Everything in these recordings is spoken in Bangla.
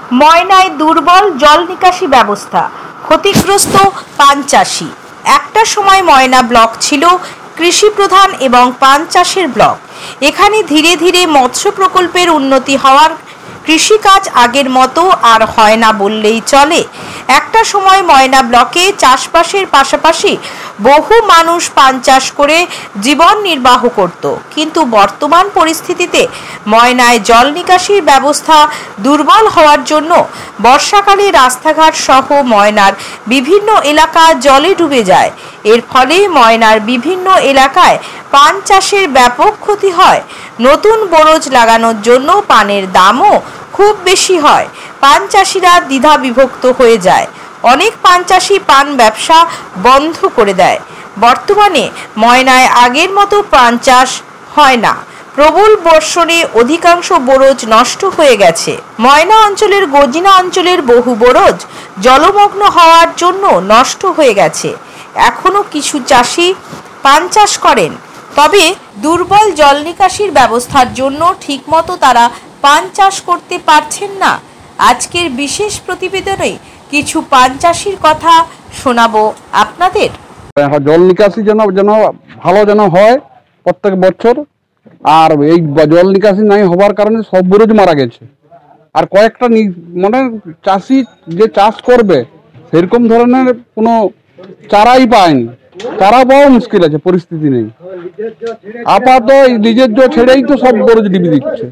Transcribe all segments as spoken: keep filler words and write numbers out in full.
ময়নায় দুর্বল জল নিকাশি ব্যবস্থা, ক্ষতিগ্রস্ত পান চাষি। একটা সময় ময়না ব্লক ছিল কৃষি প্রধান এবং পান চাষের ব্লক। এখানে ধীরে ধীরে মৎস্য প্রকল্পের উন্নতি হওয়ার কৃষিকাজ আগের মতো আর হয় না বললেই চলে। একটা সময় ময়না ব্লকে চাষবাসের পাশাপাশি বহু মানুষ পান চাষ করে জীবন নির্বাহ করত, কিন্তু বর্তমান পরিস্থিতিতে ময়নায় জল নিকাশির ব্যবস্থা দুর্বল হওয়ার জন্য বর্ষাকালে রাস্তাঘাট সহ ময়নার বিভিন্ন এলাকা জলে ডুবে যায়। এর ফলে ময়নার বিভিন্ন এলাকায় পান চাষের ব্যাপক ক্ষতি হয়। নতুন বরজ লাগানোর জন্য পানের দামও খুব বেশি হয়। পান চাষিরা দ্বিধা বিভক্ত হয়ে যায়। অনেক পান চাষি পান ব্যবসা বন্ধ করে দেয়। বর্তমানে ময়নায় আগের মতো পান চাষ হয় না। প্রবল বর্ষণে অধিকাংশ বরজ নষ্ট হয়ে গেছে। ময়না অঞ্চলের গজিনা অঞ্চলের বহু বরজ জলমগ্ন হওয়ার জন্য নষ্ট হয়ে গেছে। এখনো কিছু চাষি পান চাষ করেন, তবে দুর্বল জল নিকাশির ব্যবস্থার জন্য ঠিকমতো তারা পান চাষ করতে পারছেন না। আজকের বিশেষ প্রতিবেদনে কিছু পান চাষির কথা শোনাবো আপনাদের। জল নিকাশি যেন যেন ভালো যেন হয় প্রত্যেক বছর, আর এই জল নিকাশি নাই হওয়ার কারণে সব বরজ মারা গেছে। আর কয়েকটা মানে চাষি যে চাষ করবে সেরকম ধরনের কোনো চারাই পায়নি, চারা পাওয়া মুশকিল আছে, পরিস্থিতি নেই। আপাতত নিজের জল ছেড়েই তো সব বরজ ডিবি দিচ্ছে।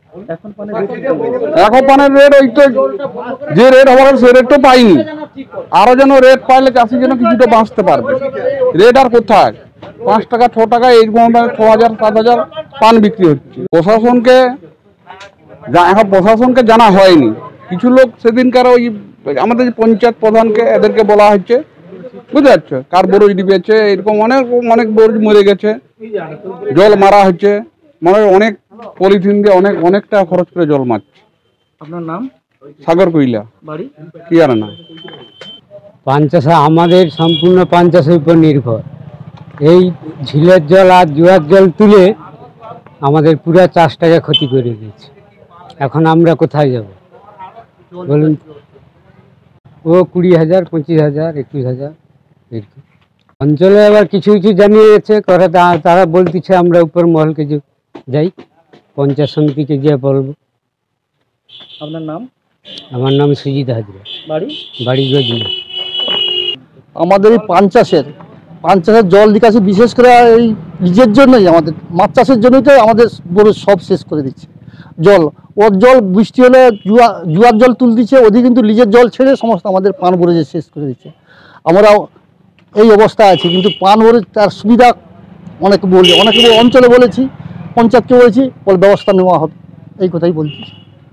এখন পানের রেট ওই তো যে রেট হওয়ার সে রেট তো পাইনি, আরো যেন রেট পাইলে চাষি যেন কিছুটা বাঁচতে পারবে। রেট আর কোথায়, পাঁচ টাকা ছ টাকা এইরকম ছ হাজার সাত হাজার পান বিক্রি হচ্ছে। প্রশাসনকে এখন প্রশাসনকে জানা হয়নি। কিছু লোক সেদিনকার ওই আমাদের পঞ্চায়েত প্রধানকে এদেরকে বলা হচ্ছে, বুঝতে পারছো, কার বরজ ডিবেছে, এরকম অনেক অনেক বরজ মরে গেছে, জল মারা হচ্ছে, মানে অনেক পলিথিন দিয়ে অনেক অনেক টাকা খরচ করে জল মারছে। আপনার নাম? সাগর কইলা, বাড়ি কিয়ারানা। পান চাষে আমাদের সম্পূর্ণ পান চাষের উপর নির্ভর। এই ঝিলের জল আর জোয়ার জল তুলে আমাদের পুরো চাষটাকে ক্ষতি করে দিয়েছে। এখন আমরা কোথায় যাব বলুন? ও কুড়ি হাজার পঁচিশ হাজার একুশ হাজার এরকম অঞ্চলে। আবার কিছু কিছু জানিয়ে গেছে করে, তারা বলতেছে আমরা উপর মহলকে যাই, পঞ্চায়েত সমিতিকে গিয়ে বলবো। আপনার নাম? আমার নাম সুজিত হাজরা, বাড়ি বাড়ি গজিনা। আমাদের এই পান চাষের পান চাষের জল নিকাশি বিশেষ করে এই নিজের জন্যই, আমাদের মাছ চাষের জন্যই তো আমাদের বড় সব শেষ করে দিচ্ছে। জল ওর জল বৃষ্টি হলে জুয়া জুয়ার জল তুল দিচ্ছে, ওদিকে কিন্তু লিজের জল ছেড়ে সমস্ত আমাদের পান বরজে শেষ করে দিচ্ছে। আমরাও এই অবস্থা আছে, কিন্তু পান বরজ তার সুবিধা অনেক বলি, অনেক অঞ্চলে বলেছি, পঞ্চায়েতকে বলেছি, ওর ব্যবস্থা নেওয়া হবে, এই কথাই বলছি।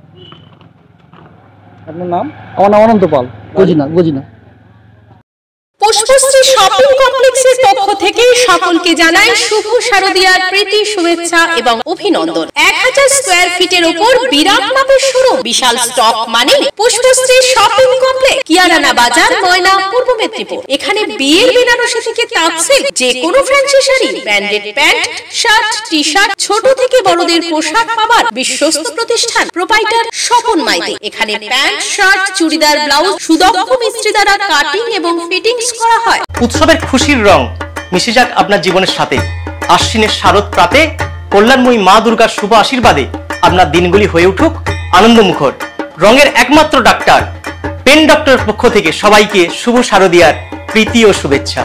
আপনার নাম? আমার নাম অনন্ত পাল, গজিনা গজিনা। পুষ্পশ্রী শপিং কমপ্লেক্সের পক্ষ থেকে সকলকে জানাই শুভ শারদীয়ার প্রীতি শুভেচ্ছা এবং অভিনন্দন। এক হাজার স্কোয়ার ফিটের উপর বিরাট মাপের শুরু, বিশাল স্টক মানে পুষ্পশ্রী শপিং কমপ্লেক্স, কিয়ারানা বাজার, ময়না, পূর্ব মেদিনীপুর। এখানে বিয়ের বেনারসি থেকে তাঁতশিল্প, যে কোনো fancy sari, branded pant, shirt, T shirt, ছোট থেকে বড়দের পোশাক পাবার বিশ্বস্ত প্রতিষ্ঠান প্রোপাইটার স্বপন মাইতি। এখানে প্যান্ট, শার্ট, চুড়িদার, ব্লাউজ সুদক্ষ মিস্ত্রি দ্বারা কাটিং এবং ফিটিং করা হয়। উৎসবের খুশির রং মিশে যাক আপনার জীবনের সাথে। আশ্বিনের শারদ প্রাতে কল্যাণময়ী মা দুর্গার শুভ আশীর্বাদে আপনার দিনগুলি হয়ে উঠুক আনন্দমুখর। রঙের একমাত্র ডাক্তার পেন ডক্টরের পক্ষ থেকে সবাইকে শুভ শারদীয়ার প্রীতি ও শুভেচ্ছা।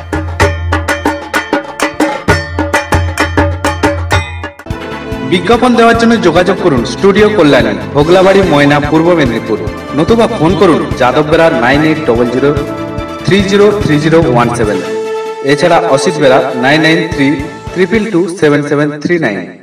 বিজ্ঞাপন দেওয়ার জন্য যোগাযোগ করুন স্টুডিও কল্যাণী, ভোগলাবাড়ি, ময়না, পূর্ব মেদিনীপুর। নতুবা ফোন করুন Jadab Bera nine eight double zero three zero three zero one seven. এছাড়া Asit Bera nine nine three triple two seven seven three nine.